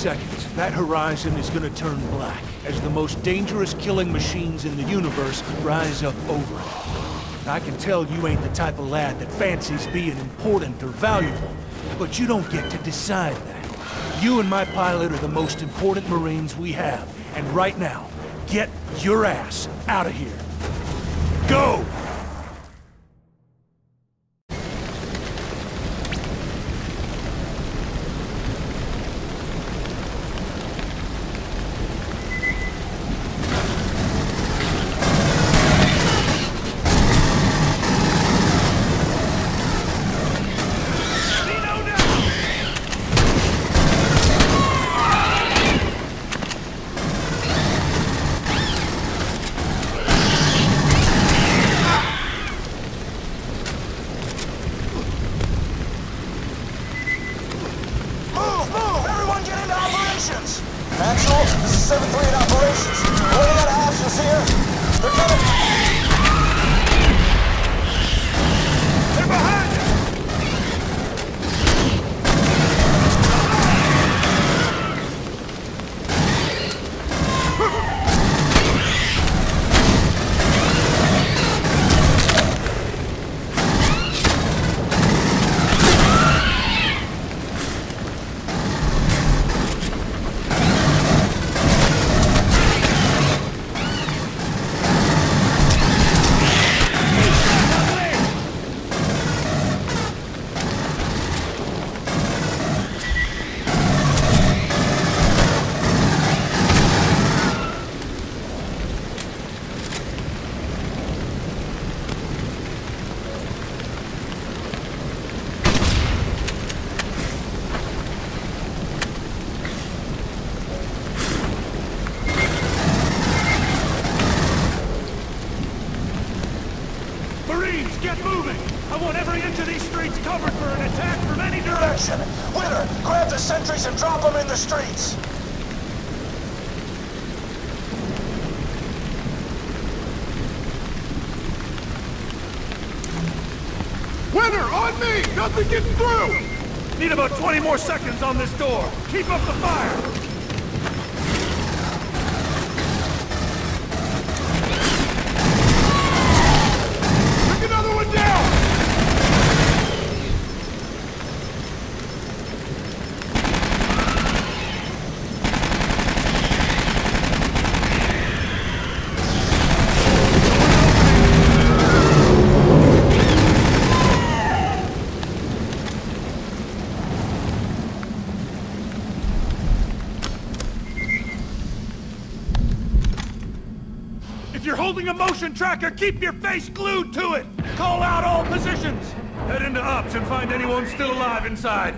seconds, that horizon is gonna turn black as the most dangerous killing machines in the universe rise up over it. I can tell you ain't the type of lad that fancies being important or valuable, but you don't get to decide that. You and my pilot are the most important Marines we have, and right now, get your ass out of here. Go! Axel, this is 7-3 in operations. Running out of options here. They're coming. They're behind you! Marines, get moving! I want every inch of these streets covered for an attack from any direction! Winter, grab the sentries and drop them in the streets! Winter, on me! Nothing gets through! Need about 20 more seconds on this door. Keep up the fire! If you're holding a motion tracker, keep your face glued to it! Call out all positions! Head into ops and find anyone still alive inside.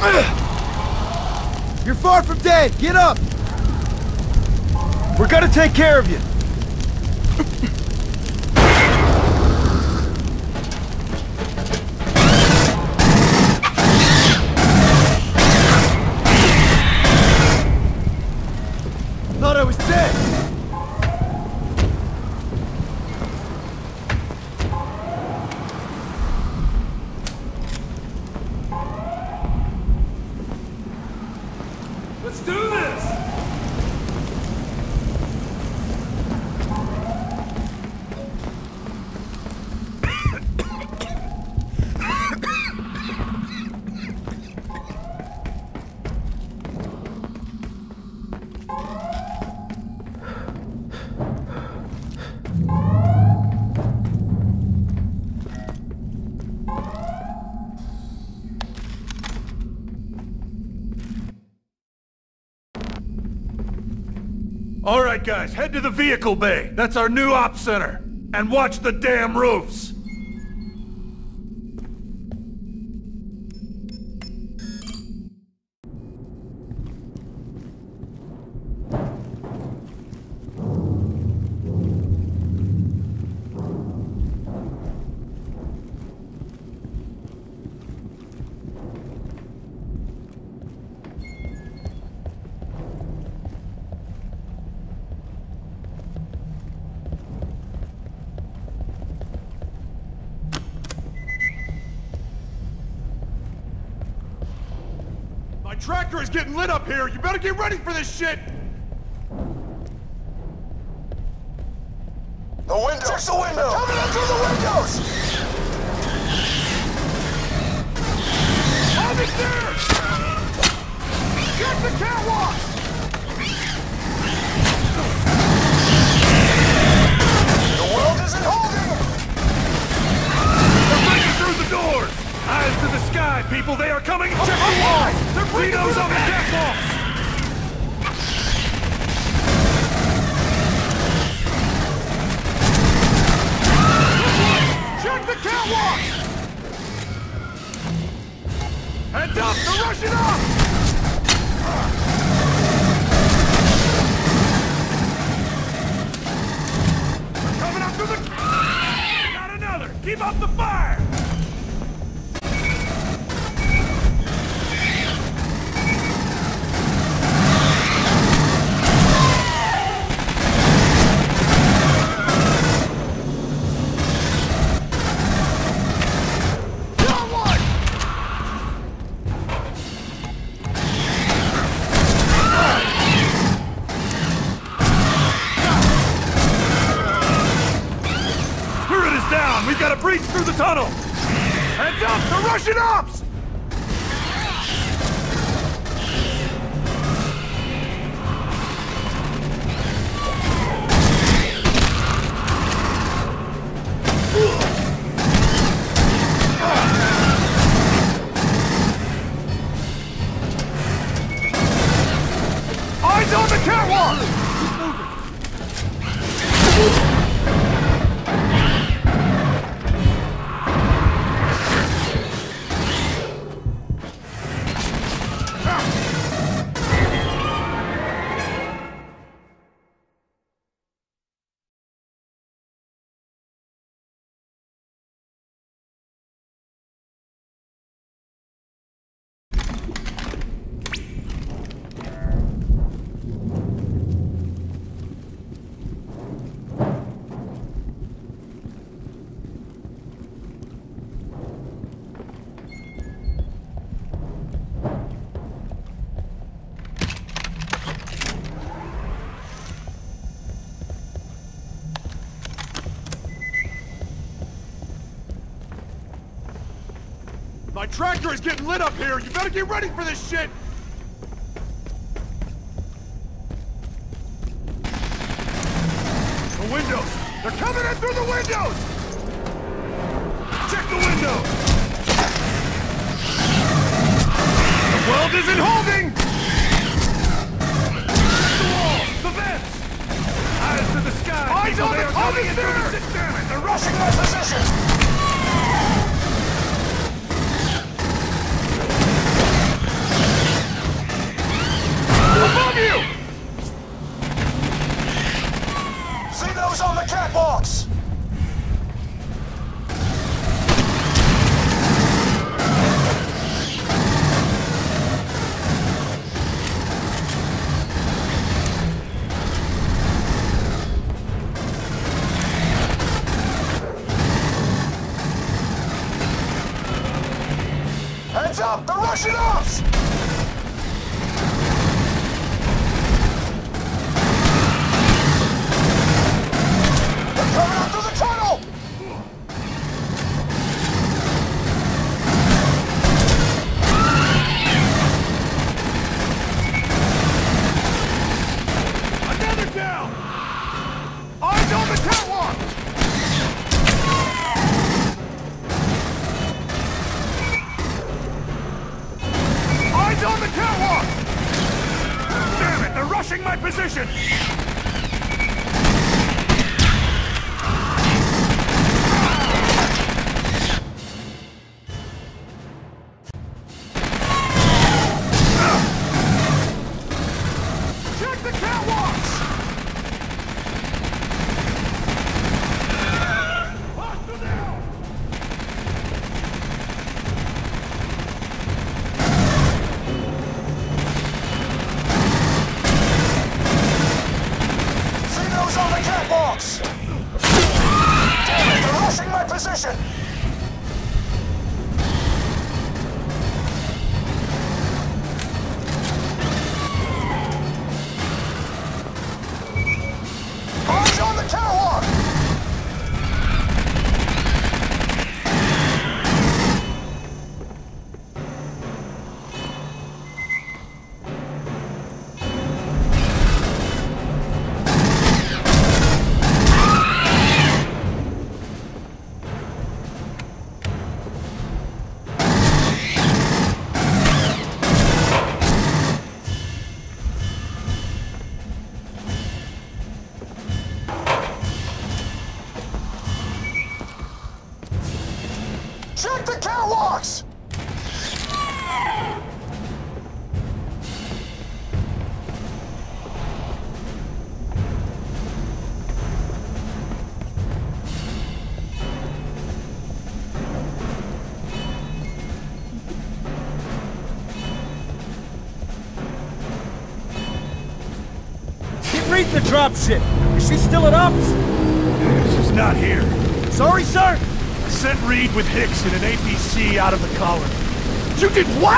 You're far from dead! Get up! We're gonna take care of you! Thought I was dead! Let's do this! All right, guys, head to the vehicle bay. That's our new ops center. And watch the damn roofs. My tractor is getting lit up here! You better get ready for this shit! The windows! Check the window! Coming in through the windows! Officer! Check the catwalk! The world isn't holding! They're breaking through the doors! Eyes to the sky, people! They are coming! Check the walls! They're breaking those on the catwalks! Check the catwalk! Heads up! They're rushing up! They're coming up through the... Got another! Keep up the fire! We've got to breach through the tunnel! Heads up! The Russian ops! Eyes on the catwalk! Keep moving! My tractor is getting lit up here! You better get ready for this shit! The windows! They're coming in through the windows! Check the window! The world isn't holding! The walls! The vents! Eyes to the sky! Eyes on the coming in through the... Sit down! They're rushing my position! up! They're rushing us! They're coming up through the tunnel! Another down! Eyes on the catwalk! Eyes on the catwalk! Damn it, they're rushing my position! Check the catwalks! Hostile down! See those on the catwalks! Damn it, they're rushing my position! Eyes on the catwalk! Check the catwalks! Keep reading the dropship. Is she still at ops? She's not here. Sorry, sir. Sent Reed with Hicks in an APC out of the colony. You did what?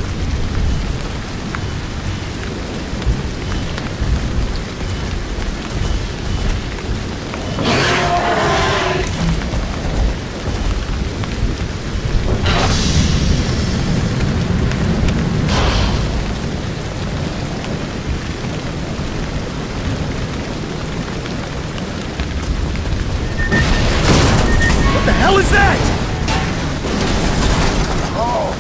What the hell is that? Oh!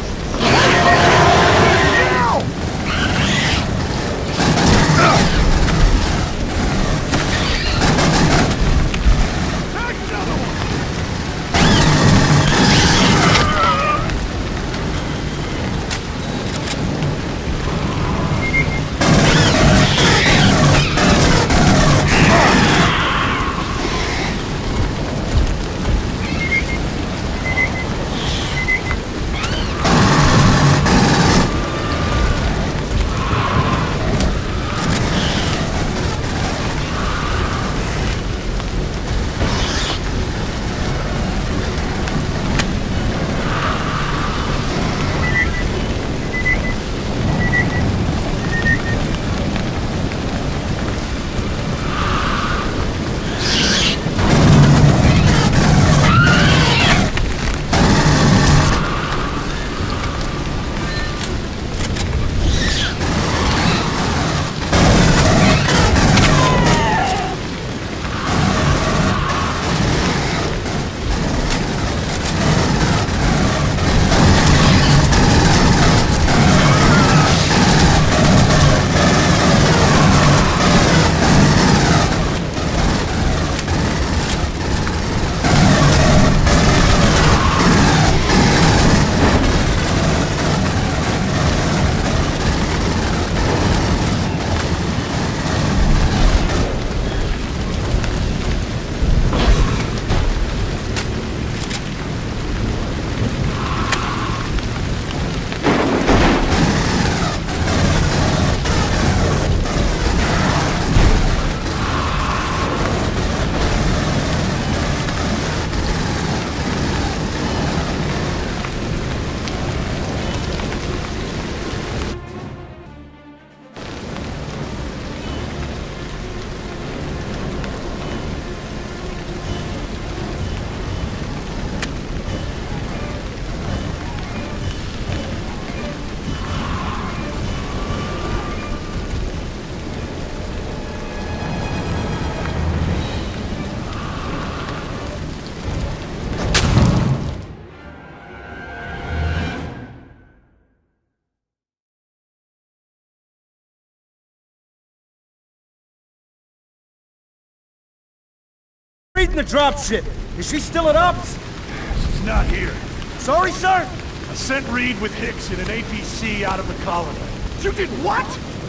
reading the dropship. Is she still at Ops? She's not here. Sorry, sir? I sent Reed with Hicks in an APC out of the colony. You did what?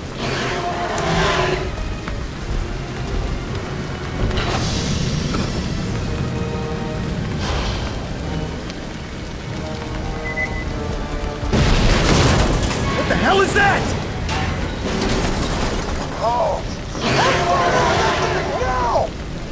What the hell is that? Oh! Everyone on that thing now!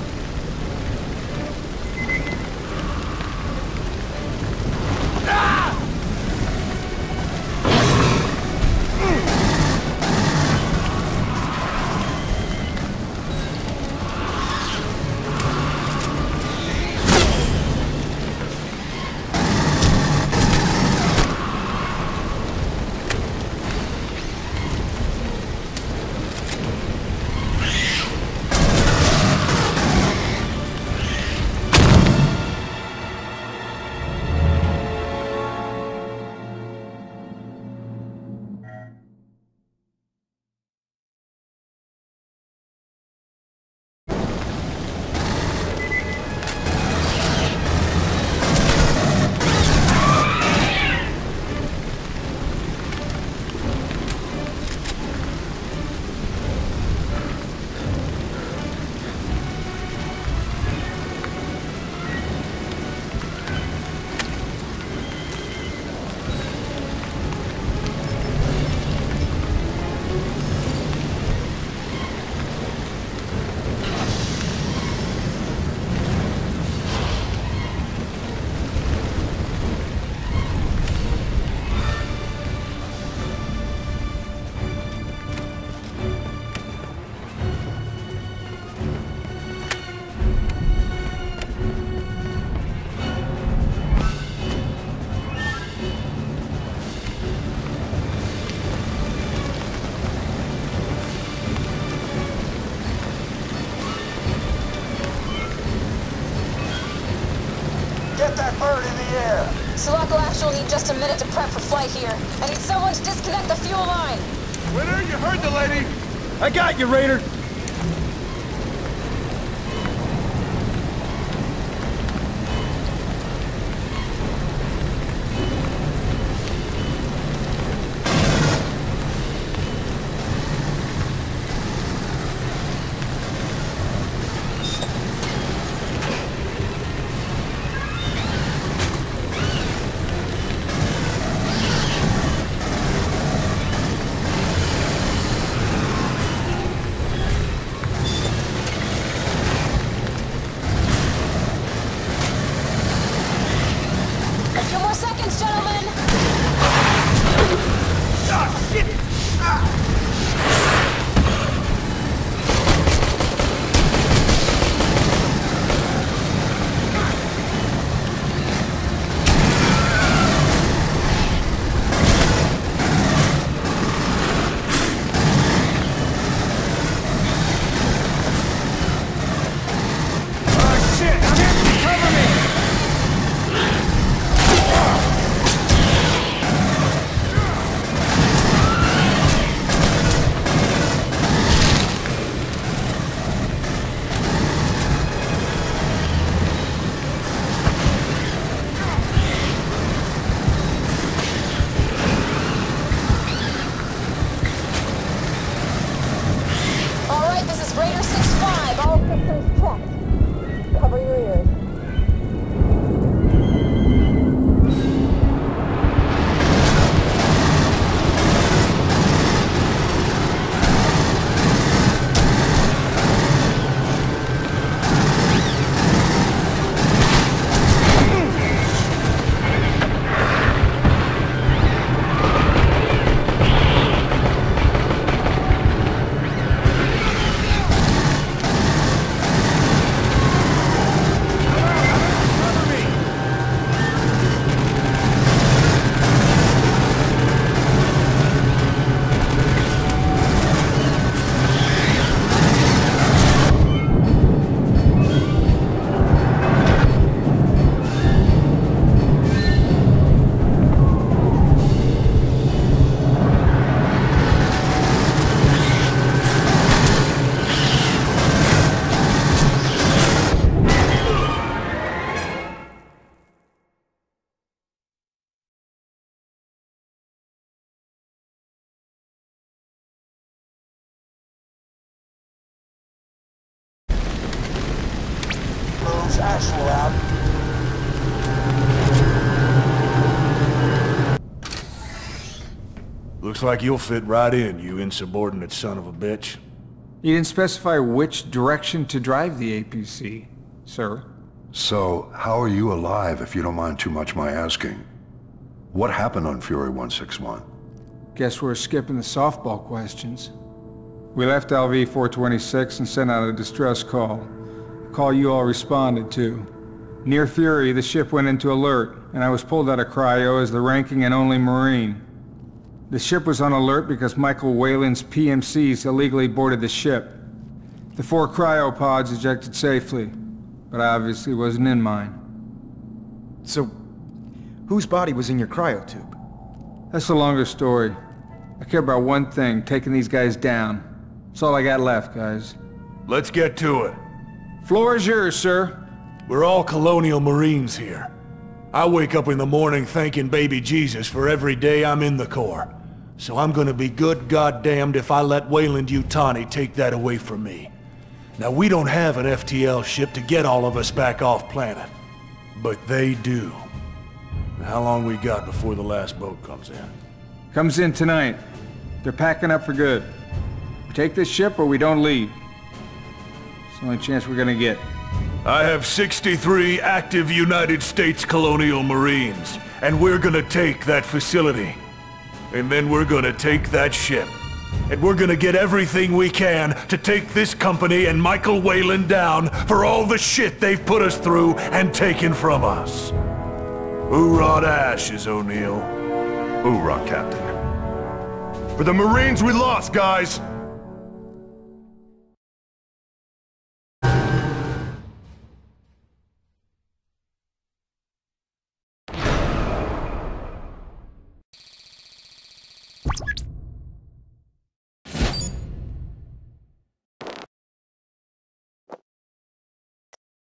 Get that bird in the air! Sulaco Actual need just a minute to prep for flight here. I need someone to disconnect the fuel line. Winter, you heard the lady! I got you, Raider. Ashwell out. Looks like you'll fit right in, you insubordinate son of a bitch. You didn't specify which direction to drive the APC, sir. So, how are you alive, if you don't mind too much my asking? What happened on Fury 161? Guess we're skipping the softball questions. We left LV-426 and sent out a distress call. A call you all responded to. Near Fury, the ship went into alert, and I was pulled out of cryo as the ranking and only Marine. The ship was on alert because Michael Wayland's PMCs illegally boarded the ship. The 4 cryopods ejected safely, but I obviously wasn't in mine. So, whose body was in your cryotube? That's a longer story. I care about one thing, taking these guys down. That's all I got left, guys. Let's get to it. Floor is yours, sir. We're all Colonial Marines here. I wake up in the morning thanking baby Jesus for every day I'm in the Corps. So I'm gonna be good goddamned if I let Weyland-Yutani take that away from me. Now, we don't have an FTL ship to get all of us back off planet. But they do. How long we got before the last boat comes in? Comes in tonight. They're packing up for good. We take this ship or we don't leave. It's the only chance we're gonna get. I have 63 active United States Colonial Marines, and we're gonna take that facility. And then we're gonna take that ship. And we're gonna get everything we can to take this company and Michael Weyland down for all the shit they've put us through and taken from us. Hoorah to ashes, O'Neill. Hoorah, Captain. For the Marines we lost, guys!